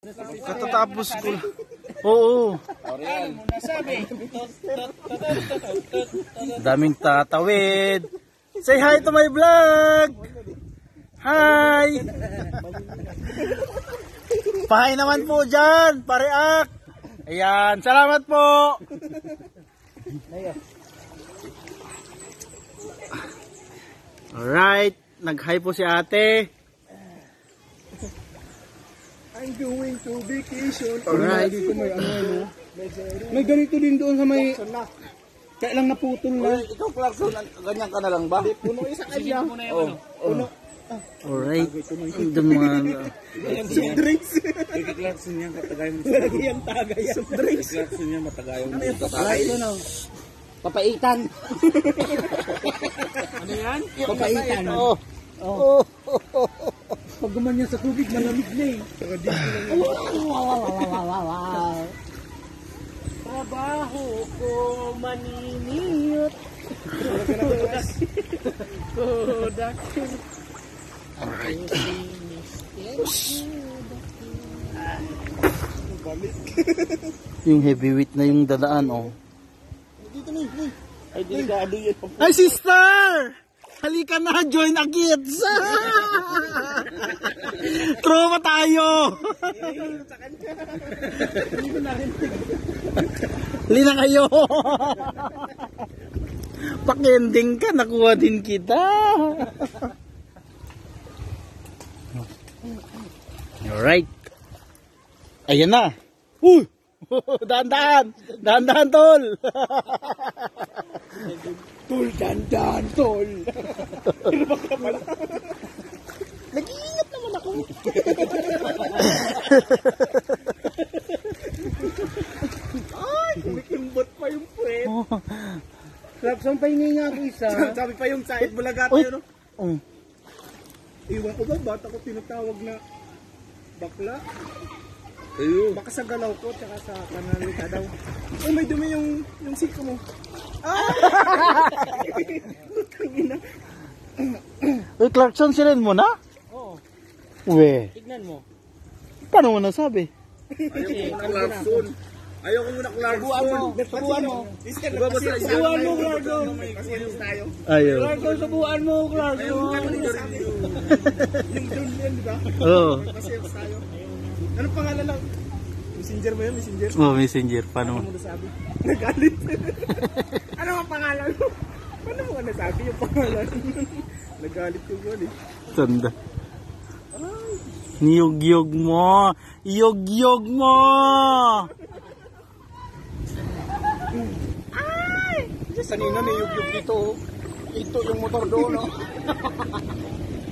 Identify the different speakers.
Speaker 1: Katatapos ko. Oo. Daming tatawid. Say hi to my vlog. Hi. Pahay naman po dyan. Pareak. Ayan. Salamat po. Alright. Nag-hi po si ate.
Speaker 2: I'm going to vacation.
Speaker 1: Alright.
Speaker 2: May ganito din doon sa may... Kaya lang naputol na.
Speaker 1: Ikaw, Clarkson, ganyan ka na lang ba?
Speaker 2: Puno isa kanya. Puno.
Speaker 1: Alright. Doon mga...
Speaker 2: Soft drinks.
Speaker 3: Clarkson yan, katagayan mo.
Speaker 2: Tagayan, tagayan. Soft drinks.
Speaker 3: Clarkson yan, matagayan mo.
Speaker 2: Papaitan.
Speaker 3: Ano yan?
Speaker 2: Papaitan.
Speaker 1: Oh.
Speaker 2: Pag gumanyan sa tubig, malamig na eh.
Speaker 3: Trabaho ko maniniyot.
Speaker 1: Alright. Yung heavyweight na yung dadaan, oh.
Speaker 3: Ay, delikado yan.
Speaker 1: Ay, sister! Halika na, join a kids! Trauma tayo! Lina kayo! Pakending ka, nakuha din kita! Alright. Ayan na! Uy! Dahan-dahan! Dahan-dahan, tol!
Speaker 2: Tol, dandan, tol. Nag-iingat naman ako. Ay, kumikimbot pa yung puwet. Clarkson, pahingi nga ako isa. Sabi pa yung sahit bulagat yun, no? Iwan ko ba, ba't ako tinatawag na bakla?
Speaker 3: Ayun.
Speaker 2: Baka sa galaw ko, tsaka sa kanalita daw. Oh, may dumi yung siko mo.
Speaker 1: Uy, Clarkson, silin mo na?
Speaker 2: Oo.
Speaker 1: Uwe.
Speaker 2: Tignan mo.
Speaker 1: Paano mo nasabi?
Speaker 3: Ayoko muna Clarkson. Ayoko muna Clarkson.
Speaker 2: Subuan mo.
Speaker 3: Subuan mo,
Speaker 2: Clarkson. Pasilis tayo.
Speaker 1: Ayaw.
Speaker 2: Clarkson, subuan mo, Clarkson. Yung drone yan, di ba?
Speaker 1: Oo.
Speaker 2: Pasilis tayo. Anong pangalan lang? Messenger mo yun, messenger?
Speaker 1: Oh, messenger. Paano mo?
Speaker 2: Ano mo nasabi? Nagalit. Ano ang pangalan mo? Paano mo ka nasabi yung pangalan? Nagalit ko ba eh.
Speaker 1: Tanda. Niyog-yog mo. Iyog-yog mo.
Speaker 2: Ay! Kanina may yug-yug dito. Ito yung motor doon.